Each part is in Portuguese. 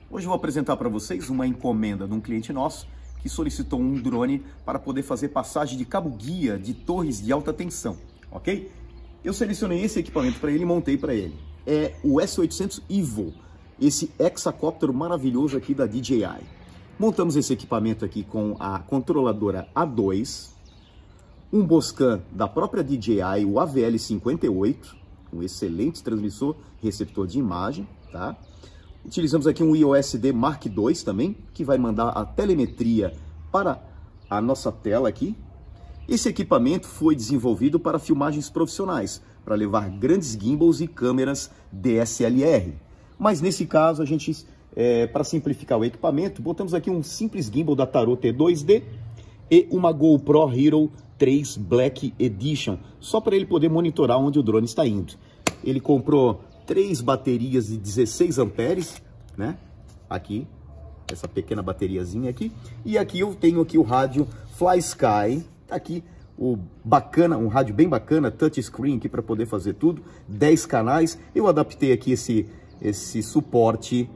Hoje eu vou apresentar para vocês uma encomenda de um cliente nosso que solicitou um drone para poder fazer passagem de cabo-guia de torres de alta tensão, ok? Eu selecionei esse equipamento para ele e montei para ele. É o S800 Evo, esse hexacóptero maravilhoso aqui da DJI. Montamos esse equipamento aqui com a controladora A2, um Boscam da própria DJI, o AVL58, um excelente transmissor, receptor de imagem, tá? Utilizamos aqui um iOS D Mark II também, que vai mandar a telemetria para a nossa tela aqui. Esse equipamento foi desenvolvido para filmagens profissionais, para levar grandes gimbals e câmeras DSLR. Mas nesse caso, a gente, para simplificar o equipamento, botamos aqui um simples gimbal da Tarot T2D e uma GoPro Hero 3 Black Edition, só para ele poder monitorar onde o drone está indo. Ele comprou 3 baterias de 16 amperes, né? Aqui, essa pequena bateriazinha aqui. E aqui eu tenho aqui o rádio FlySky, tá aqui o bacana, um rádio bem bacana, touchscreen aqui para poder fazer tudo, 10 canais. Eu adaptei aqui esse suporte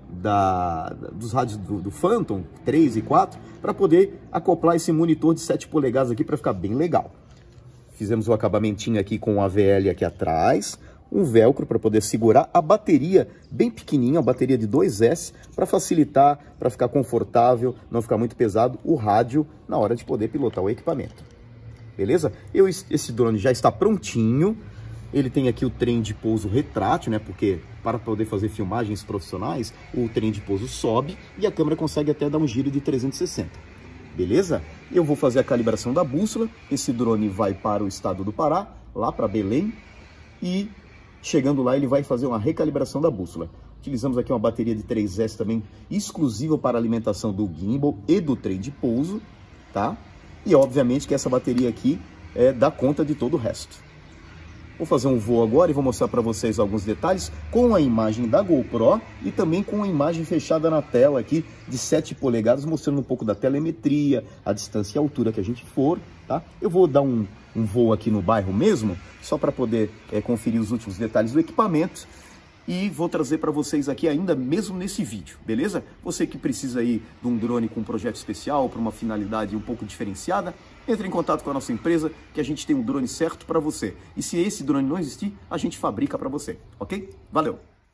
dos rádios do Phantom 3 e 4 para poder acoplar esse monitor de 7 polegadas aqui para ficar bem legal. Fizemos o acabamentinho aqui com o AVL aqui atrás, um velcro para poder segurar a bateria bem pequenininha, a bateria de 2S, para facilitar, para ficar confortável, não ficar muito pesado o rádio na hora de poder pilotar o equipamento. Beleza? Esse drone já está prontinho. Ele tem aqui o trem de pouso retrátil, né? Porque para poder fazer filmagens profissionais, o trem de pouso sobe e a câmera consegue até dar um giro de 360. Beleza? Eu vou fazer a calibração da bússola. Esse drone vai para o estado do Pará, lá para Belém, e chegando lá ele vai fazer uma recalibração da bússola. Utilizamos aqui uma bateria de 3S também, exclusiva para a alimentação do gimbal e do trem de pouso, tá? E obviamente que essa bateria aqui dá conta de todo o resto. Vou fazer um voo agora e vou mostrar para vocês alguns detalhes com a imagem da GoPro e também com a imagem fechada na tela aqui de 7 polegadas, mostrando um pouco da telemetria, a distância e a altura que a gente for, tá? Eu vou dar um voo aqui no bairro mesmo, só para poder conferir os últimos detalhes do equipamento. E vou trazer para vocês aqui ainda mesmo nesse vídeo, beleza? Você que precisa aí de um drone com um projeto especial, para uma finalidade um pouco diferenciada, entre em contato com a nossa empresa, que a gente tem um drone certo para você. E se esse drone não existir, a gente fabrica para você, ok? Valeu!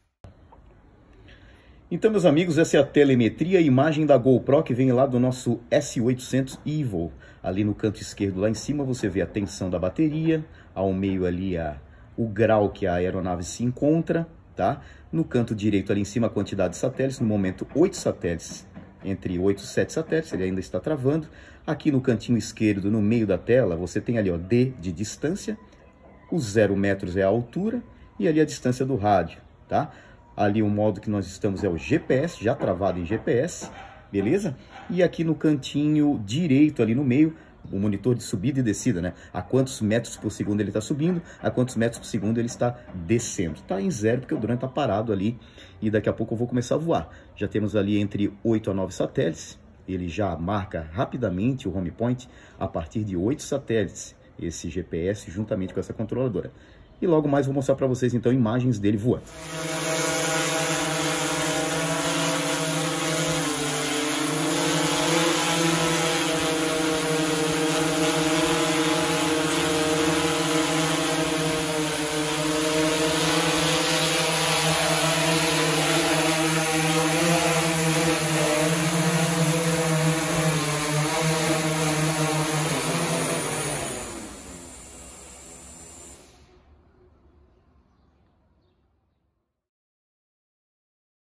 Então, meus amigos, essa é a telemetria e imagem da GoPro que vem lá do nosso S800 Evo. Ali no canto esquerdo, lá em cima, você vê a tensão da bateria, ao meio ali o grau que a aeronave se encontra, tá? No canto direito ali em cima a quantidade de satélites, no momento 8 satélites, entre 8 e 7 satélites, ele ainda está travando. Aqui no cantinho esquerdo, no meio da tela, você tem ali, ó, D de distância, os 0 metros é a altura e ali a distância do rádio, tá? Ali o modo que nós estamos é o GPS, já travado em GPS, beleza? E aqui no cantinho direito, ali no meio, o monitor de subida e descida, né? A quantos metros por segundo ele está subindo, a quantos metros por segundo ele está descendo. Está em 0 porque o drone está parado ali e daqui a pouco eu vou começar a voar. Já temos ali entre 8 a 9 satélites. Ele já marca rapidamente o home point a partir de 8 satélites, esse GPS juntamente com essa controladora. E logo mais vou mostrar para vocês então imagens dele voando.